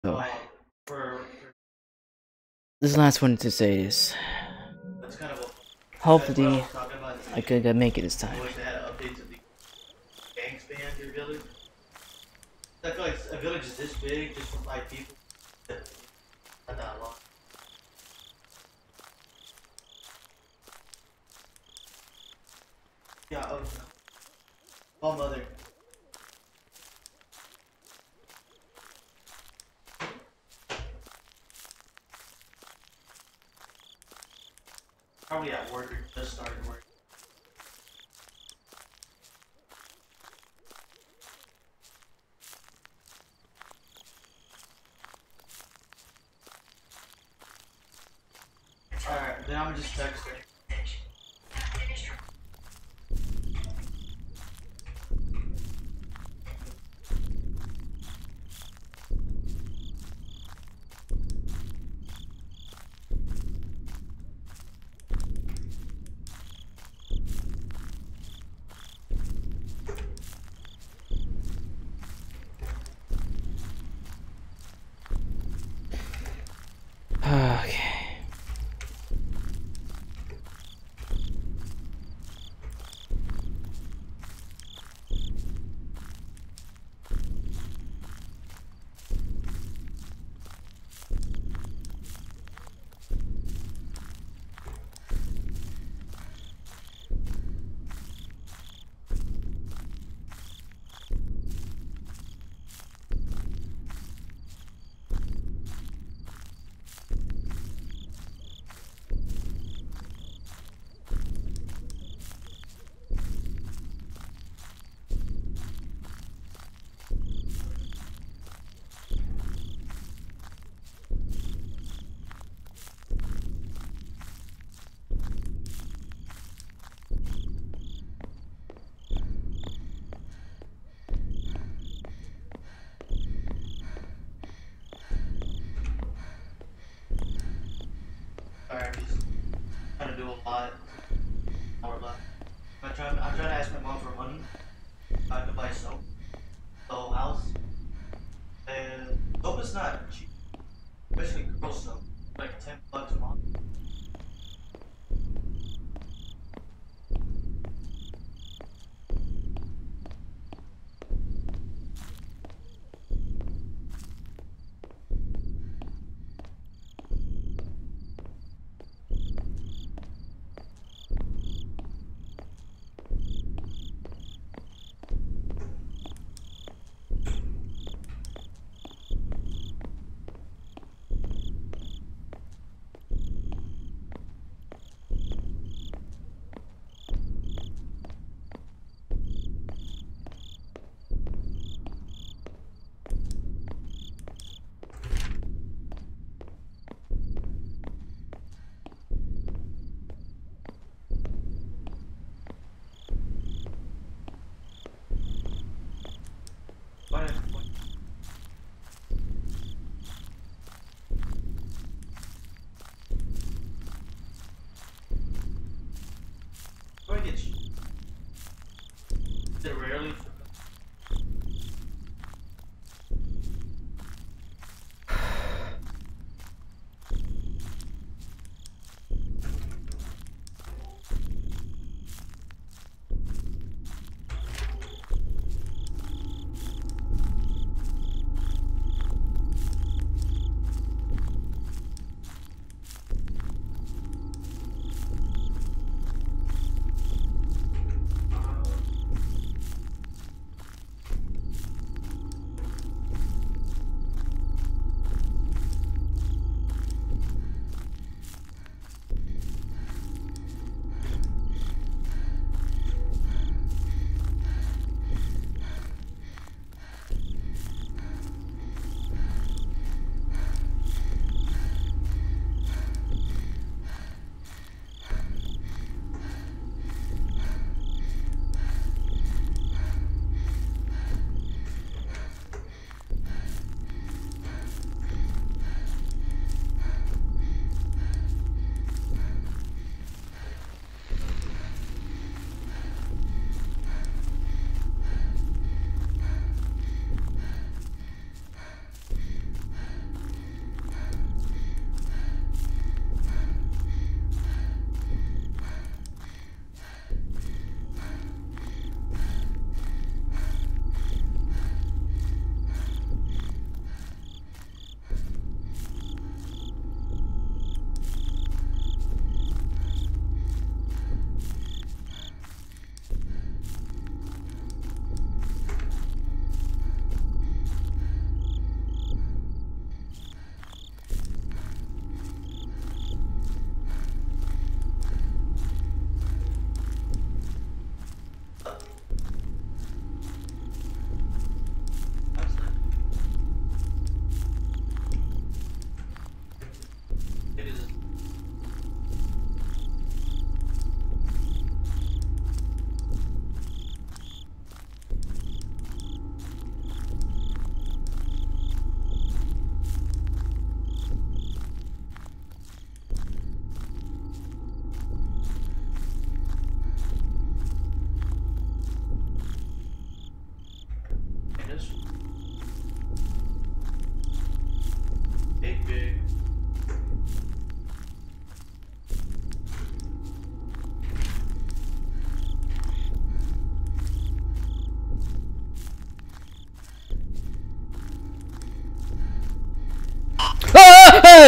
So, this last one to say is, hopefully, I could make it this time. I feel like a village is this big just for 5 people. Not that long. Yeah, oh, mother. Probably at work or just started work. Alright, then I'm gonna just text her. Okay. Sorry, I'm just trying to do a lot. Hour left. I'm trying to ask my mom for money. I could buy soap. The whole house. And soap is not cheap. Especially girl soap. Like $10 a month. What? Where did you? Is it rarely?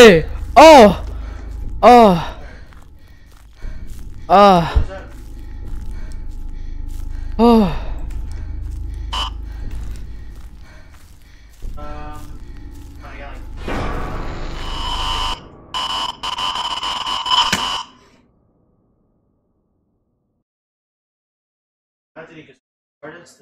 Hey! Oh! Oh! What was Ah! that? Oh! I got like. I think you could start it.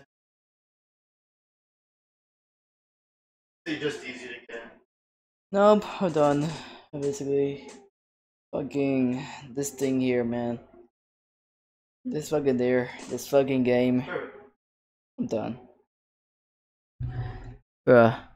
It's just easy to get. Nope, hold on. Basically, fucking this thing here, man. This fucking there. This fucking game. Sure. I'm done. Bruh.